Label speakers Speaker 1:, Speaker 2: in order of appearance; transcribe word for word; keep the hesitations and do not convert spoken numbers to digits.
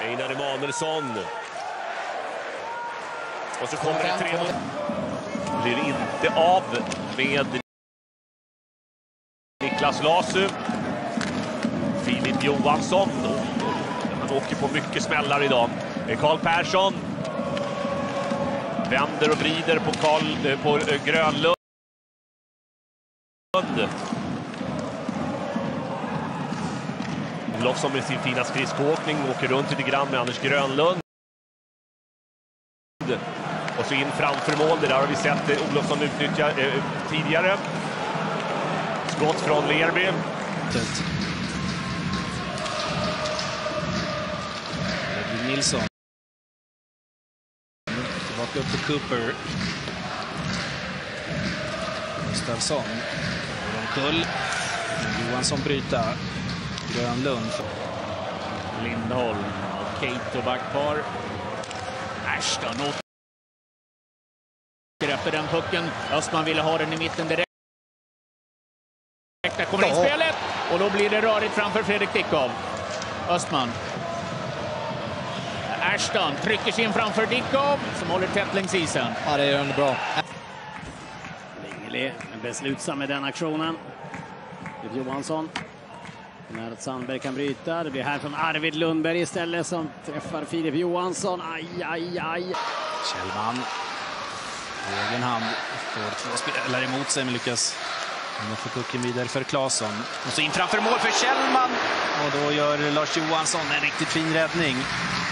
Speaker 1: Einar Emanuelsson. Och så kommer det tre mot. Blir inte av med Niklas Lasu. Filip Johansson. Han åker på mycket smällar idag. Karl Persson. Vänder och vrider på, Karl, på Grönlund. Olofsson med sin fina skridskoåkning åker runt lite grann med Anders Grönlund. Och så in framför mål. Det där har vi sett Olofsson utnyttja eh, tidigare. Skott från Lerby.
Speaker 2: Nilsson. Tillbaka upp på Cooper. Gustavsson. Kull. Johansson bryta. Grönlund.
Speaker 3: Lindholm. Kate och backpar. Ashton åker efter den pucken. Östman ville ha den i mitten direkt. Där kommer in spelet. Och då blir det rörigt framför Fredrik Dickov. Östman. Ashton trycker sig in framför Dickov som håller tätt längs isen.
Speaker 2: Ja, det gör han bra.
Speaker 4: Lingeli är beslutsam med den aktionen. Johansson. När Sandberg kan bryta. Det blir här från Arvid Lundberg istället som träffar Filip Johansson. Aj, aj, aj.
Speaker 2: Kjellman. Egen hand. Får två spelare emot sig men lyckas. Nu får pucken vidare för Claesson. Och så in framför mål för Kjellman. Och då gör Lars Johansson en riktigt fin räddning.